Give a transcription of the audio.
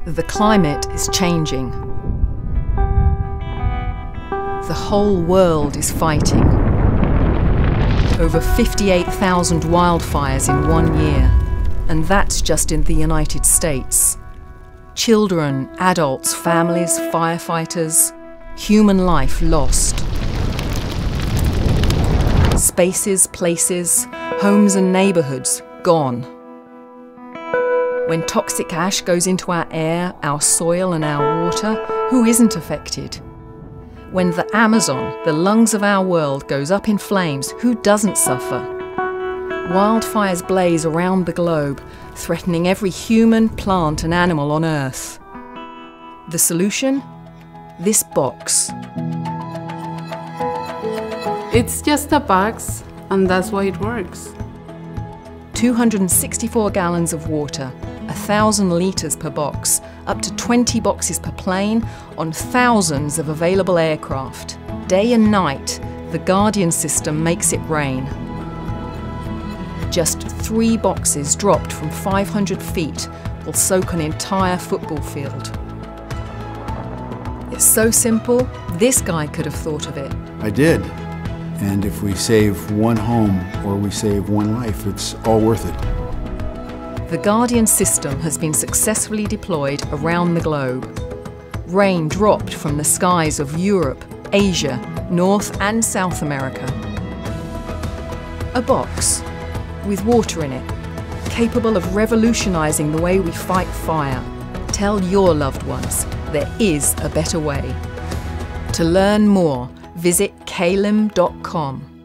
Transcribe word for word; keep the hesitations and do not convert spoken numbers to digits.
The climate is changing. The whole world is fighting. Over fifty-eight thousand wildfires in one year, and that's just in the United States. Children, adults, families, firefighters, human life lost. Spaces, places, homes and neighbourhoods gone. When toxic ash goes into our air, our soil and our water, who isn't affected? When the Amazon, the lungs of our world, goes up in flames, who doesn't suffer? Wildfires blaze around the globe, threatening every human, plant and animal on Earth. The solution? This box. It's just a box, and that's why it works. two hundred sixty-four gallons of water, one thousand litres per box, up to twenty boxes per plane, on thousands of available aircraft. Day and night, the Guardian system makes it rain. Just three boxes dropped from five hundred feet will soak an entire football field. It's so simple, this guy could have thought of it. I did. And if we save one home or we save one life, it's all worth it. The Guardian system has been successfully deployed around the globe. Rain dropped from the skies of Europe, Asia, North and South America. A box with water in it, capable of revolutionising the way we fight fire. Tell your loved ones there is a better way. To learn more, visit caylym dot com.